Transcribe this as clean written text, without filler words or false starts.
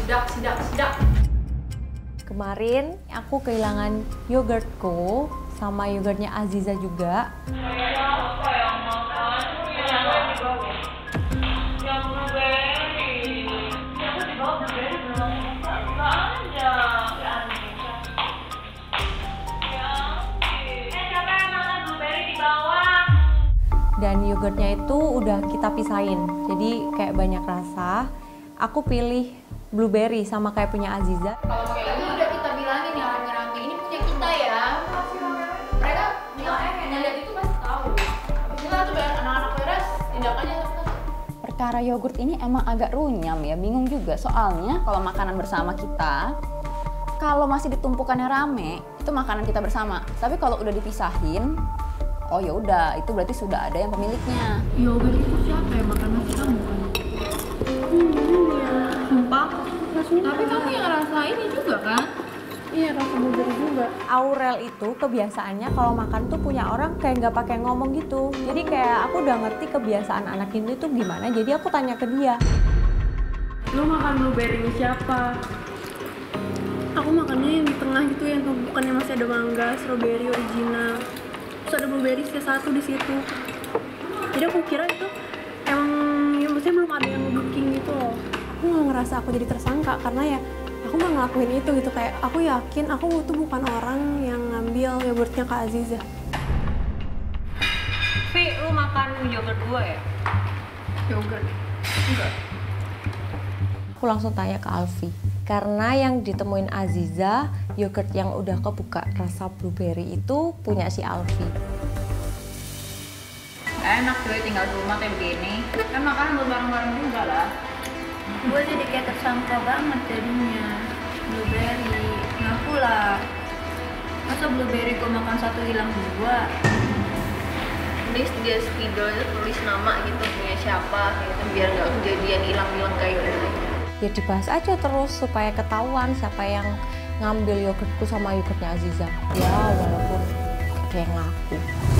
sidak. Kemarin aku kehilangan yogurtku sama yogurtnya Aziza juga. Dan yogurtnya itu udah kita pisahin, jadi kayak banyak rasa. Aku pilih blueberry sama kayak punya Aziza. Kalau kayak ini udah kita bilangin ya rame-rame, ini punya kita ya. Mereka lihat itu pasti tahu. Habis itu tuh anak-anak beres, tindak aja terus. Perkara yogurt ini emang agak runyam ya, bingung juga. Soalnya kalau makanan bersama kita, kalau masih ditumpukannya rame, itu makanan kita bersama. Tapi kalau udah dipisahin, oh ya udah, itu berarti sudah ada yang pemiliknya. Yogurt itu siapa yang makan nasi kamu kan? Iya. Sumpah. Tapi kamu yang ngerasa ini juga kan? Iya, rasa blueberry juga. Aurel itu kebiasaannya kalau makan tuh punya orang kayak nggak pakai ngomong gitu. Jadi kayak aku udah ngerti kebiasaan anak ini tuh gimana. Jadi aku tanya ke dia. Lo makan blueberry siapa? Aku makannya yang di tengah gitu, yang tumpukannya masih ada mangga, strawberry original. Terus ada blueberry satu di situ. Jadi aku kira itu emang ya maksudnya belum ada yang nge-booking gitu loh. Aku nggak ngerasa aku jadi tersangka karena ya aku nggak ngelakuin itu gitu. Kayak aku yakin aku tuh bukan orang yang ngambil yogurtnya Kak Aziza. Vi, lu makan yogurt gua ya? Yogurt. Enggak. Aku langsung tanya ke Alfi. Karena yang ditemuin Aziza, yogurt yang udah kebuka rasa blueberry itu punya si Alfi. Enak cuy tinggal di rumah kayak begini. Kan makanan buat bareng-bareng juga lah. Gue jadi kayak tersangka banget jadinya. Blueberry, ngaku lah. Masa blueberry gue makan satu hilang dua? Tulis dia spidol, tulis nama gitu punya siapa gitu biar nggak kejadian hilang-hilang kayak gitu. Ya dibahas aja terus supaya ketahuan siapa yang ngambil yogurtku sama yogurtnya Aziza. Ya walaupun ada yang ngaku.